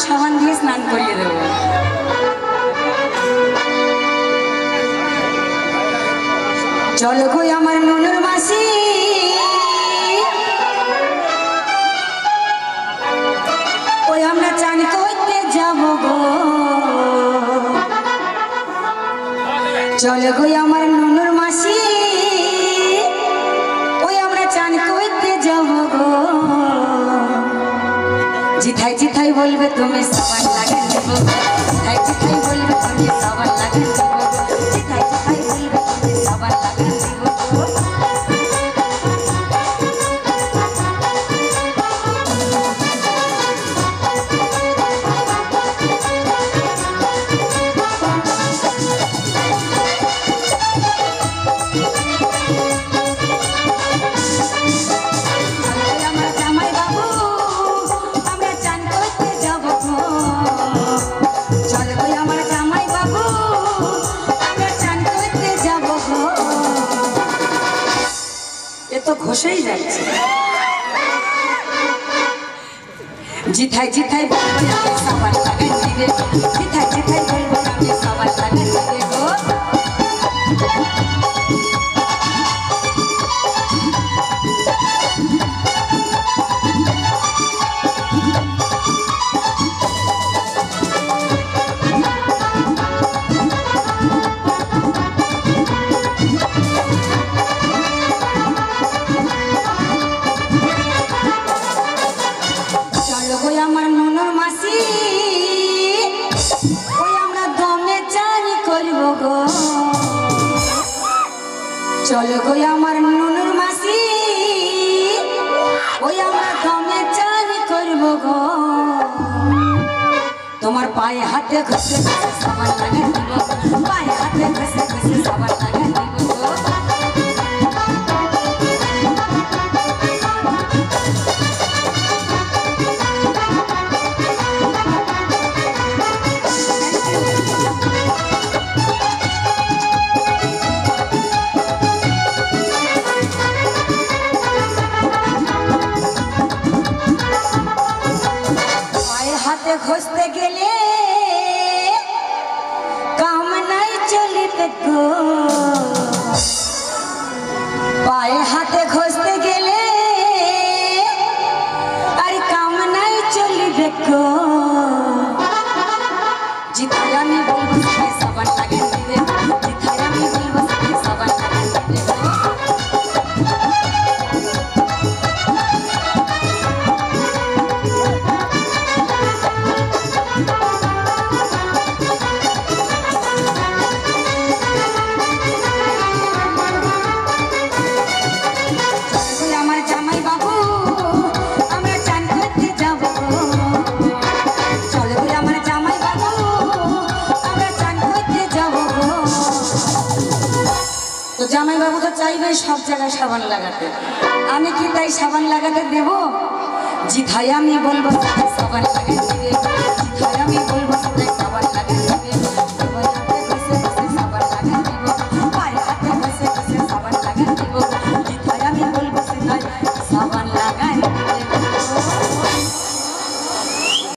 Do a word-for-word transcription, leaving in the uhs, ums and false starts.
সাবান দিয়ে স্নান করিয়ে দেব। চলো গো আমার ননুর মাসি, ওই আমরা চান করতে যাব গো। চলো গো আমার ননুর মাসি, ওই আমরা চান করতে যাব গো। জিথাই জিথাই বলবে তুমি সাবান লাগিয়ে দেব, জিথাই জিথাই বলবে তুমি সাবান লাগিয়ে দেব, জিথাই জিথাই বলবে তুমি সাবান লাগিয়ে দেব। ঘষেই যাচ্ছে। জিথাই জিথাই বলবো আমি সাবান লাগাই দিবে, জিথাই জিথাই বলবো আমি সাবান লাগাই দিবে গো। আমার ননুর মাসি, ওই আমরা দমে চানি করব গো। চলো গো আমার ননুর মাসি, ওই আমরা দমে চানি করব গো। তোমার পায়ে হাতে ঘষে ঘষে সাবান লাগিয়ে দিব, পায়ে হাতে ঘষে ঘষে সাবান লাগিয়ে দিব গো। ঘষতে গেলে কাম নাই চলিবে গো, পায়ে হাতে ঘষতে গেলে আর কাম নাই চলিবে গো। জিথাই আমি বলবো তুমি সাবান লাগিয়ে দিবে, জিথাই আমি বলবো তুমি সাবান লাগিয়ে দিবে গো। জামাই বাবু তো চাইবে সব জায়গায় সাবান লাগাতে, আমি কি তাই সাবান লাগাতে দেব? জিথাই আমি বলবো সাবান লাগাতে, জিথাই আমি